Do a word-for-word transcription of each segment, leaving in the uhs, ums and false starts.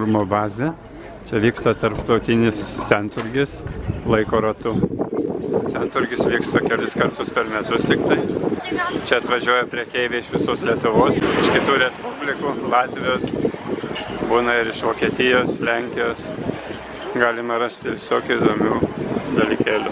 saugumo bazė. Čia vyksta tarptautinis Senturgis laiko ratu. Senturgis vyksta kelis kartus per metus tik tai. Čia atvažiuoja prekeiviai iš visos Lietuvos, iš kitų respublikų, Latvijos, būna ir iš Vokietijos, Lenkijos. Galima rasti visokių įdomių dalykėlių.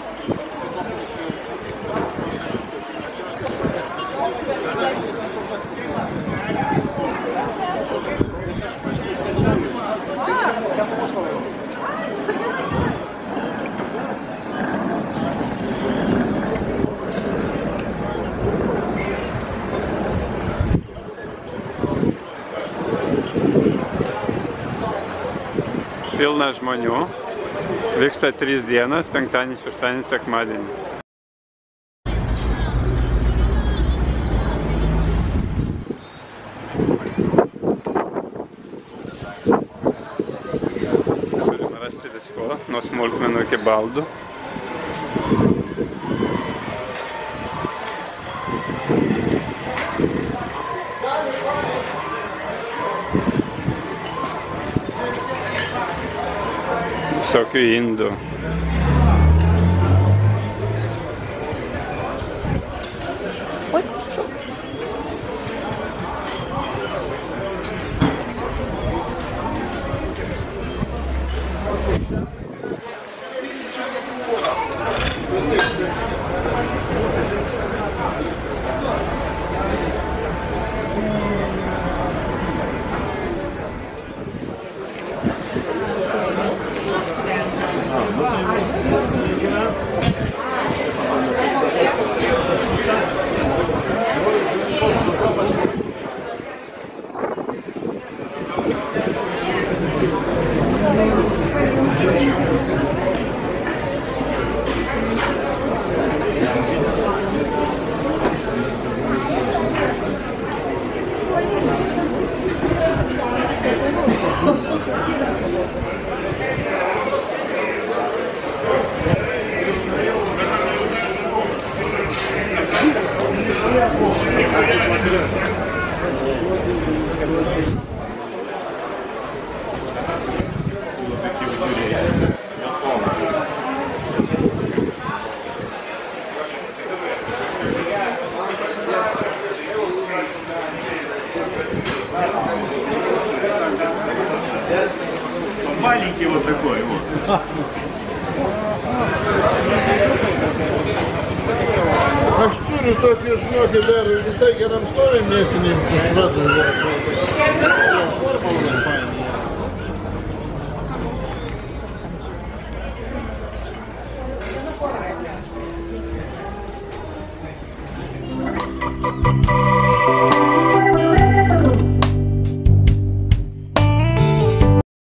Pilna žmonių. Vyksta trys dienas, penktadienį, šeštadienį, sekmadienį. Galima rasti visko, nuo smulkmenų iki baldų. Visokių indų. Маленький вот такой вот. Aš turiu tokį, žinokį, dar visai geram stovi mėsinėm švedų. Formą labai paėmė.